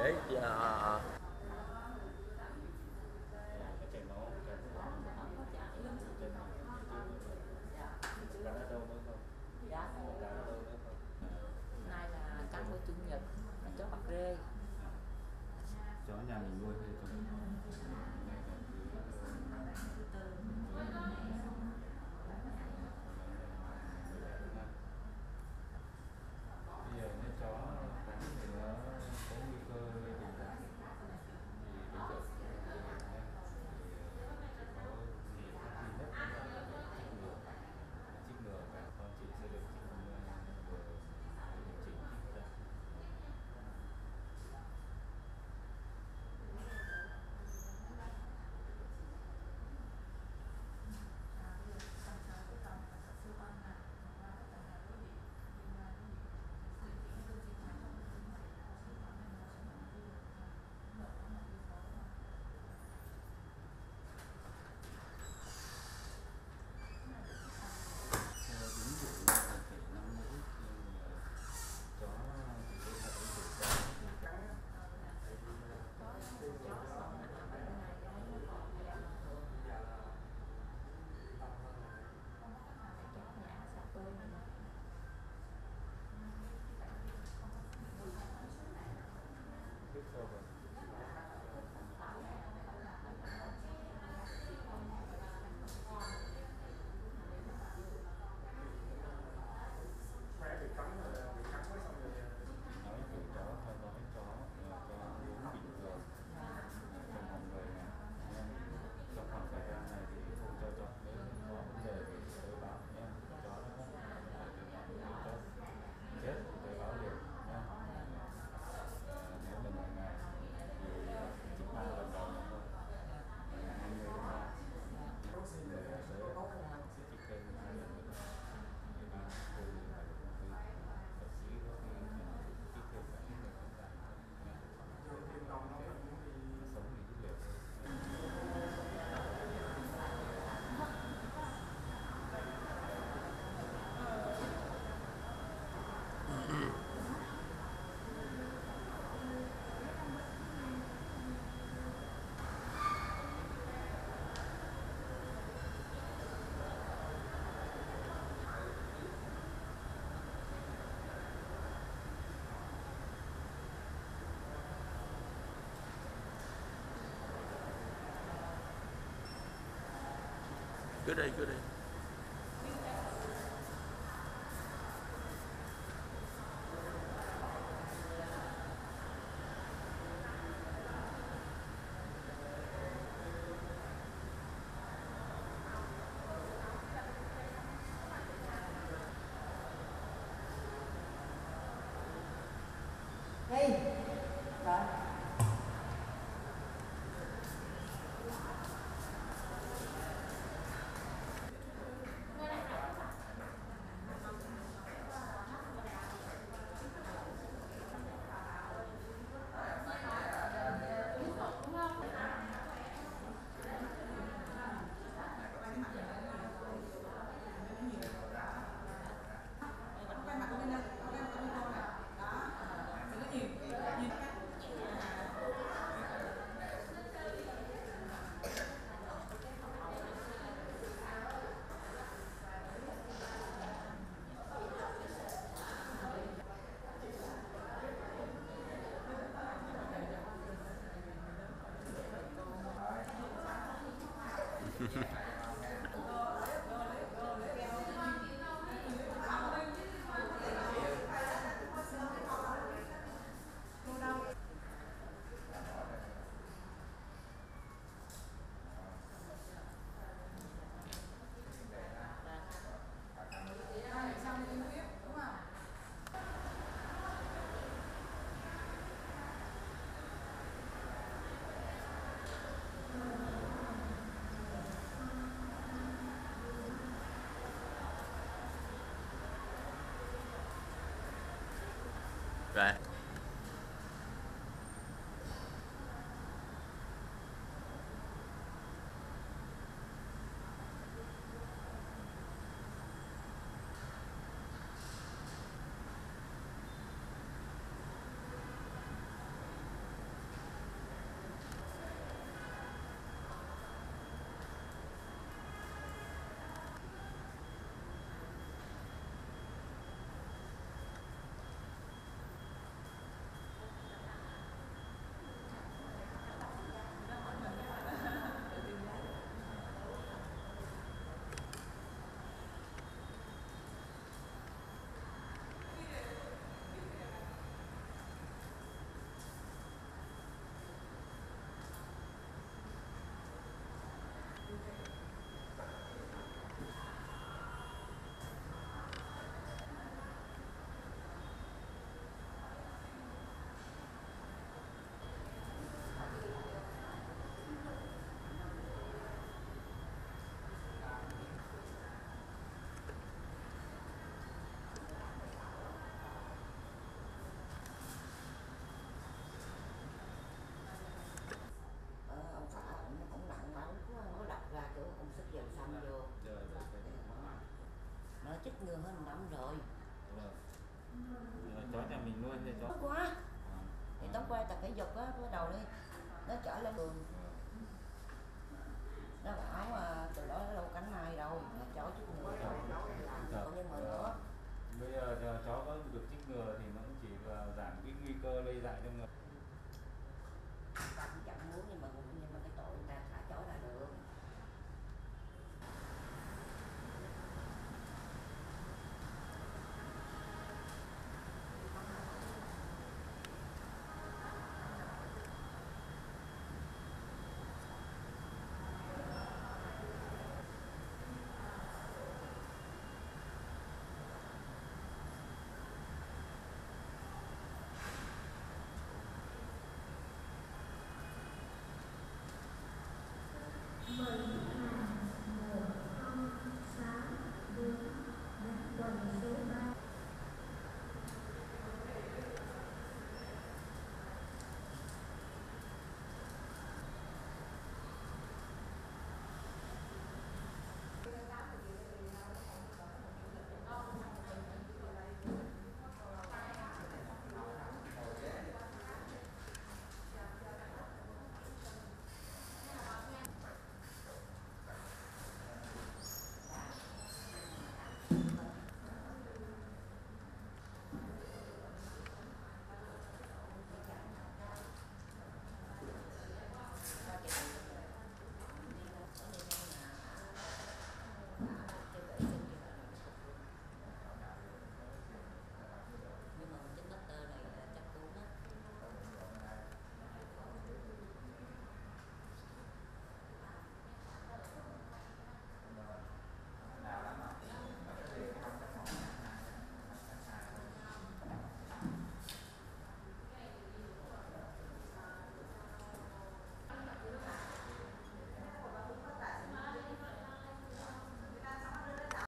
để cái chảy máu cái trên cái ở đâu nữa không? Dạ. Cái ở đâu nữa không? Nay là cắn của chủ nhật là chó bạc rê. Chó nhà mình nuôi hay chó? Bây giờ nếu chó cắn thì nó có nguy cơ gây tình trạng thì bây giờ chỉ có gì phát duy nhất là trích ngừa cả con chị sẽ được trích ngừa điều chỉnh trích ra. Đúng đủ là phải 5 mũi nhưng mà chó thì tôi thấy thì chó tiếp sau rồi. Nói chủ chó theo dõi chó cho uống bình thường trong vòng 10 ngày nha. Trong khoảng thời gian này thì không cho chó, nếu có vấn đề thì tới báo nhé. Chó nó chó chết thì tới báo liền nha. Nếu là 10 ngày thì chỉ 3 lần đầu thôi, 20 lần sau người tới sẽ chỉ thêm 2 lần nữa, 13, 14 ngày công ty bác sĩ có khi chỉ thêm cả những người còn lại nha. Sống thì dữ liệu cứ đi cứ đi. Đi. Rồi. Rồi. hỏi chứ cũng có Dạ. Dạ. nhưng mà nữa Bây giờ chó có được chích ngừa thì nó cũng chỉ là giảm cái nguy cơ lây dại cho người.